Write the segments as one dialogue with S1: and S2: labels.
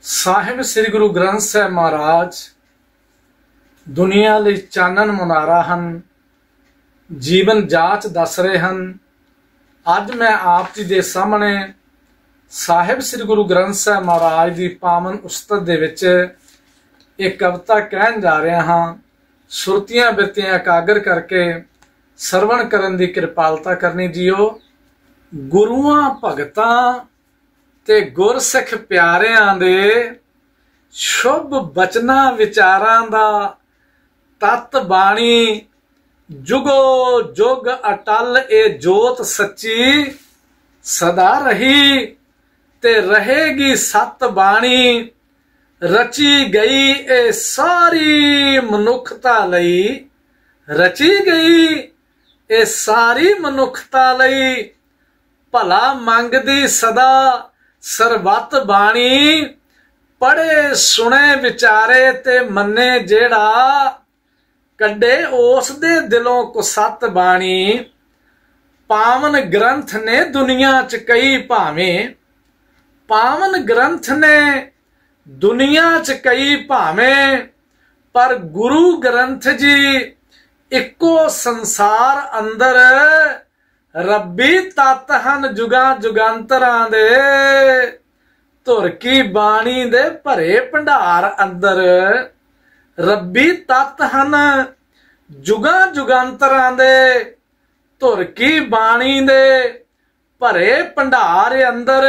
S1: ਸਾਹਿਬ ਸ੍ਰੀ ਗੁਰੂ ਗ੍ਰੰਥ ਸਾਹਿਬ ਮਹਾਰਾਜ ਦੁਨੀਆ ਲਈ ਚਾਨਣ ਮੁਨਾਰਾ ਹਨ, ਜੀਵਨ ਜਾਂਚ ਦੱਸ ਰਹੇ ਹਨ। ਅੱਜ ਮੈਂ ਆਪ ਜੀ ਦੇ ਸਾਹਮਣੇ ਸਾਹਿਬ ਸ੍ਰੀ ਗੁਰੂ ਗ੍ਰੰਥ ਸਾਹਿਬ ਮਹਾਰਾਜ ਦੀ ਪਾਵਨ ਉਸਤਤ ਦੇ ਵਿੱਚ ਇੱਕ ਕਵਿਤਾ ਕਹਿਣ ਜਾ ਰਿਹਾ ਹਾਂ। ਸੁਰਤੀਆਂ ਬਿਰਤੀਆਂ ਇਕਾਗਰ ਕਰਕੇ ਸਰਵਣ ਕਰਨ ਦੀ ਕਿਰਪਾਲਤਾ ਕਰਨੀ ਜੀਓ। ਗੁਰੂਆਂ ਭਗਤਾਂ ਤੇ ਗੁਰਸਿੱਖ ਪਿਆਰਿਆਂ ਦੇ ਸ਼ੁਭ ਬਚਨਾਂ ਵਿਚਾਰਾਂ ਦਾ ਤਤ ਬਾਣੀ, ਜੁਗੋ ਜੁਗ ਅਟਲ ਇਹ ਜੋਤ ਸੱਚੀ ਸਦਾ ਰਹੀ ਤੇ ਰਹੇਗੀ ਸਤ ਬਾਣੀ। ਰਚੀ ਗਈ ਇਹ ਸਾਰੀ ਮਨੁੱਖਤਾ ਲਈ, ਰਚੀ ਗਈ ਇਹ ਸਾਰੀ ਮਨੁੱਖਤਾ ਲਈ। ਭਲਾ ਮੰਗਦੀ ਸਦਾ ਸਰਬੱਤ ਬਾਣੀ, ਪੜ੍ਹੇ ਸੁਣੇ ਵਿਚਾਰੇ ਤੇ ਮੰਨੇ ਜਿਹੜਾ, ਕੱਢੇ ਉਸ ਦੇ ਦਿਲੋਂ ਕੋ ਸਤ ਬਾਣੀ। ਪਾਵਨ ਗ੍ਰੰਥ ਨੇ ਦੁਨੀਆ ਚ ਕਈ ਭਾਵੇਂ, ਪਾਵਨ ਗ੍ਰੰਥ ਨੇ ਦੁਨੀਆ ਚ ਕਈ ਭਾਵੇਂ, ਪਰ ਗੁਰੂ ਗ੍ਰੰਥ ਜੀ ਇੱਕੋ ਸੰਸਾਰ ਅੰਦਰ। ਰੱਬੀ ਤੱਤ ਹਨ ਜੁਗਾਂ ਜੁਗਾਂਤਰਾਂ ਦੇ, ਧੁਰ ਕੀ ਬਾਣੀ ਦੇ ਭਰੇ ਭੰਡਾਰ ਅੰਦਰ। ਰੱਬੀ ਤੱਤ ਹਨ ਜੁਗਾਂ ਜੁਗਾਂਤਰਾਂ ਦੇ, ਧੁਰ ਕੀ ਬਾਣੀ ਦੇ ਭਰੇ ਭੰਡਾਰ ਅੰਦਰ।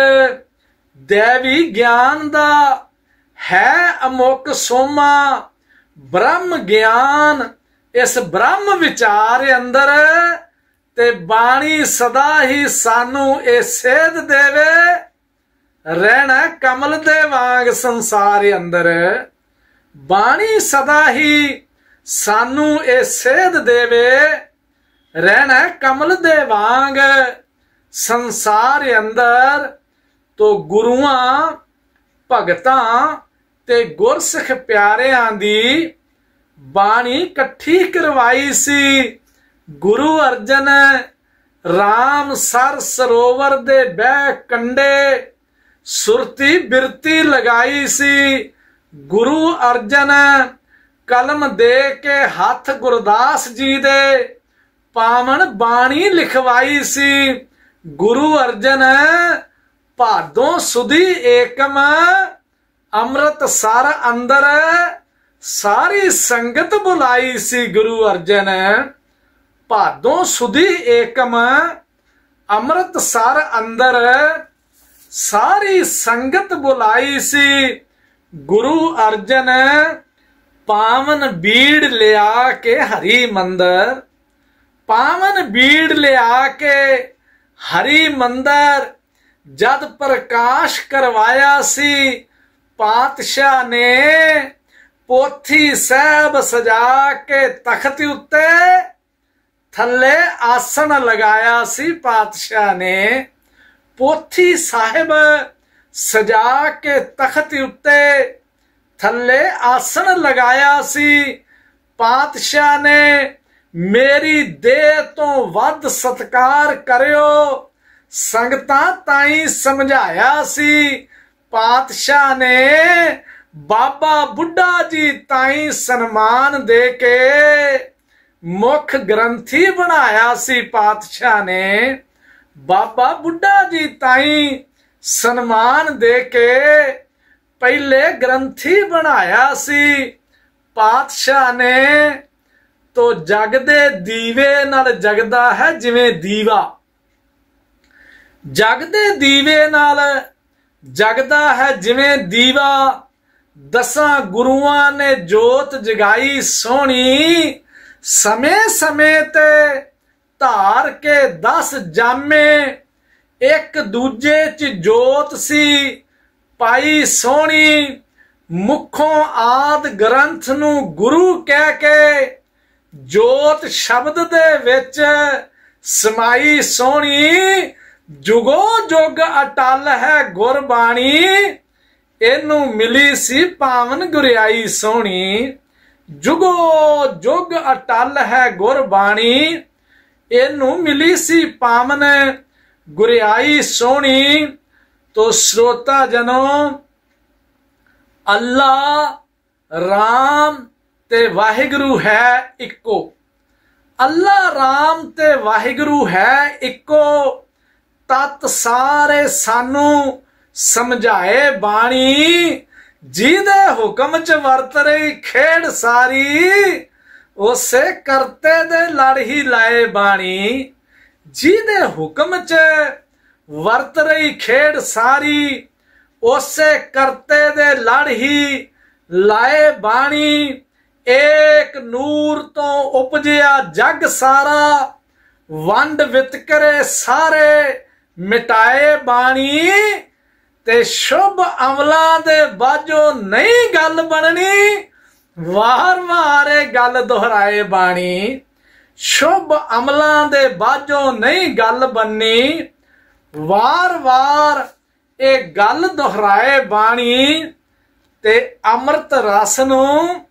S1: ਦੇਵੀ ਗਿਆਨ ਦਾ ਹੈ ਅਮੁੱਕ ਸੋਮਾ, ਬ੍ਰਹਮ ਗਿਆਨ ਇਸ ਬ੍ਰਹਮ ਵਿਚਾਰ ਅੰਦਰ। ਤੇ ਬਾਣੀ ਸਦਾ ਹੀ ਸਾਨੂੰ ਇਹ ਸੇਧ ਦੇਵੇ, ਰਹਿਣਾ ਕਮਲ ਦੇ ਵਾਂਗ ਸੰਸਾਰ ਅੰਦਰ। ਬਾਣੀ ਸਦਾ ਹੀ ਸਾਨੂੰ ਇਹ ਸੇਧ ਦੇਵੇ, ਰਹਿਣਾ ਕਮਲ ਦੇ ਵਾਂਗ ਸੰਸਾਰ ਅੰਦਰ। ਤੋ ਗੁਰੂਆਂ ਭਗਤਾਂ ਤੇ ਗੁਰਸਿੱਖ ਪਿਆਰਿਆਂ ਦੀ ਬਾਣੀ ਇਕੱਠੀ ਕਰਵਾਈ ਸੀ ਗੁਰੂ ਅਰਜਨ। ਰਾਮ ਸਰ ਸਰੋਵਰ ਦੇ ਬਹਿ ਕੰਡੇ, ਸੁਰਤੀ ਬਿਰਤੀ ਲਗਾਈ ਸੀ ਗੁਰੂ ਅਰਜਨ। ਕਲਮ ਦੇ ਕੇ ਹੱਥ ਗੁਰਦਾਸ ਜੀ ਦੇ, ਪਾਵਨ ਬਾਣੀ ਲਿਖਵਾਈ ਸੀ ਗੁਰੂ ਅਰਜਨ। ਭਾਦੋਂ ਸੁਦੀ ਏਕਮ ਅੰਮ੍ਰਿਤ ਸਰ ਅੰਦਰ, ਸਾਰੀ ਸੰਗਤ ਬੁਲਾਈ ਸੀ ਗੁਰੂ ਅਰਜਨ। ਭਾਦੋਂ ਸੁਦੀ ਏਕਮ ਅੰਮ੍ਰਿਤ ਸਰ ਅੰਦਰ, ਸਾਰੀ ਸੰਗਤ ਬੁਲਾਈ ਸੀ ਗੁਰੂ ਅਰਜਨ। ਪਾਵਨ ਬੀੜ ਲਿਆ ਕੇ ਹਰੀ ਮੰਦਰ, ਪਾਵਨ ਬੀੜ ਲਿਆ ਕੇ ਹਰੀ ਮੰਦਰ। ਜਦ ਪ੍ਰਕਾਸ਼ ਕਰਵਾਇਆ ਸੀ ਪਾਤਸ਼ਾਹ ਨੇ, ਪੋਥੀ ਸਾਹਿਬ ਸਜਾ ਕੇ ਤਖਤ ਉੱਤੇ ਥੱਲੇ ਆਸਣ ਲਗਾਇਆ ਸੀ ਪਾਤਸ਼ਾਹ ਨੇ। ਪੋਥੀ ਸਾਹਿਬ ਸਜਾ ਕੇ ਤਖਤ ਉੱਤੇ ਥੱਲੇ ਆਸਣ ਲਗਾਇਆ ਸੀ ਪਾਤਸ਼ਾਹ ਨੇ। ਮੇਰੀ ਦੇਹ ਤੋਂ ਵੱਧ ਸਤਕਾਰ ਕਰਿਓ, ਸੰਗਤਾਂ ਤਾਈਂ ਸਮਝਾਇਆ ਸੀ ਪਾਤਸ਼ਾਹ ਨੇ। ਬਾਬਾ ਬੁੱਢਾ ਜੀ ਤਾਈਂ ਸਨਮਾਨ ਦੇ ਕੇ ਮੁੱਖ ਗ੍ਰੰਥੀ ਬਣਾਇਆ ਸੀ ਪਾਤਸ਼ਾਹ ਨੇ। ਬਾਬਾ ਬੁੱਢਾ ਜੀ ਤਾਈਂ ਸਨਮਾਨ ਦੇ ਕੇ ਪਹਿਲੇ ਗ੍ਰੰਥੀ ਬਣਾਇਆ ਸੀ ਪਾਤਸ਼ਾਹ ਨੇ। ਤੋ ਜਗ ਦੇ ਦੀਵੇ ਨਾਲ ਜਗਦਾ ਹੈ ਜਿਵੇਂ ਦੀਵਾ, ਜਗ ਦੇ ਦੀਵੇ ਨਾਲ ਜਗਦਾ ਹੈ ਜਿਵੇਂ ਦੀਵਾ। ਦਸਾਂ ਗੁਰੂਆਂ ਨੇ ਜੋਤ ਜਗਾਈ ਸੋਹਣੀ, ਸਮੇਂ ਸਮੇਂ ਤੇ ਧਾਰ ਕੇ 10 ਜਾਮੇ। ਇੱਕ ਦੂਜੇ ਚ ਜੋਤ ਸੀ ਪਾਈ ਸੋਹਣੀ, ਮੁਖੋਂ ਆਦ ਗ੍ਰੰਥ ਨੂੰ ਗੁਰੂ ਕਹਿ ਕੇ ਜੋਤ ਸ਼ਬਦ ਦੇ ਵਿੱਚ ਸਮਾਈ ਸੋਹਣੀ। ਜੁਗੋ ਜੁਗ ਅਟਲ ਹੈ ਗੁਰਬਾਣੀ, ਇਹਨੂੰ ਮਿਲੀ ਸੀ ਪਾਵਨ ਗੁਰਿਆਈ ਸੋਹਣੀ। ਜੁਗੋ ਜੁਗ ਅਟਲ ਹੈ ਗੁਰਬਾਣੀ, ਇਹਨੂੰ ਮਿਲੀ ਸੀ ਪਾਵਨ ਗੁਰਿਆਈ ਸੋਹਣੀ। तो श्रोता जनों अल्लाह राम ते वाहिगुरु है इक्को। अल्लाह राम ते वाहिगुरु है इक्को, तत सारे सानू समझाए बाणी। जिदे हुक्म च वरत रही खेड़ सारी, उसे करते दे लड़ ही लाए बाणी। जिदे हुक्म च वरत रही खेड़ सारी, उसे करते दे लड़ ही लाए बाणी। एक नूर तो उपजिया जग सारा, वंड वितकरे सारे मिटाए बाणी। ते शुभ अमलां दे बाजो नहीं गल बननी, वार वार गल दोहराए बाणी। शुभ अमलां दे बाजो नहीं गल बननी, वार वार ये गल दोहराए बाणी। ते अमृत रस नूं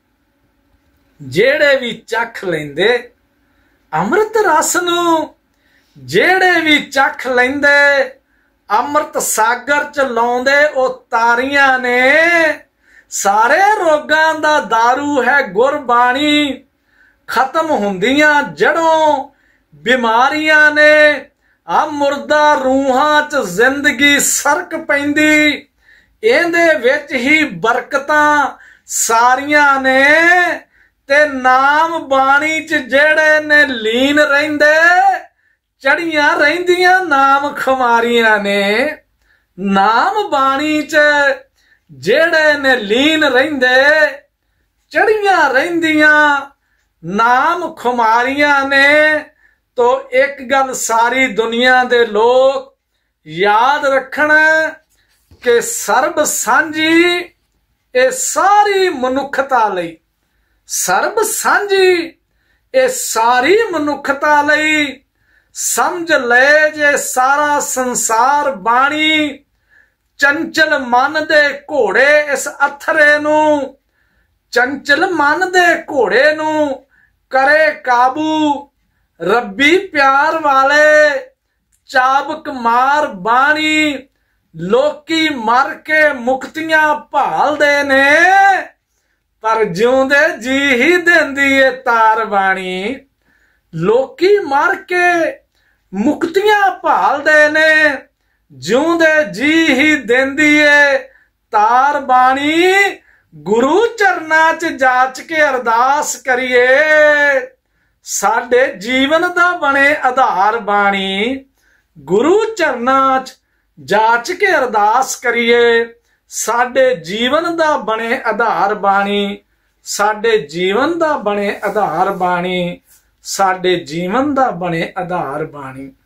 S1: जेड़े भी चख लेंदे, अमृत रस नूं जेड़े भी चख लेंदे, अमृत सागर च लाउंदे ओ तारियां ने। सारे रोगां दा दारू है गुरबाणी, खत्म हुंदियां जड़ों बीमारियां ने। आ मुर्दा रूहां च जिंदगी सरक पैंदी, इहदे विच ही बरकतां सारियां ने। ते नाम बाणी च जेड़े ने लीन रहिंदे, चढ़ियां रहिंदियां नाम खुमारियां ने। नाम बाणी च जेड़े ने लीन रहिंदे, चढ़ियां रहिंदियां नाम खुमारियां ने। तो एक गल सारी दुनिया दे लोग याद रखण कि सर्ब सांझी ये सारी मनुखता लई, सर्ब सांझी ये सारी मनुखता लई। समझ ले जे सारा संसार बाणी, चंचल मन दे घोड़े इस अथरे नू, चंचल मन दे घोड़े नू करे काबू। रब्बी प्यार वाले चाबक मार बाणी, लोकी मर के मुक्तियां भालदे ने, पर जिउंदे जी ही देंदी ए तार बाणी। लोकी मर के मुक्तियां भालदे ने, जिउंदे जी ही देंदी ए तार बाणी। गुरु चरनां च जाच के अरदास करिए, साडे जीवन दा बने आधार बाणी। गुरु चरनां च जाच के अरदास करिए, साडे जीवन दा बने आधार बाणी। साडे जीवन दा बने आधार बाणी, साडे जीवन दा बने आधार बाणी।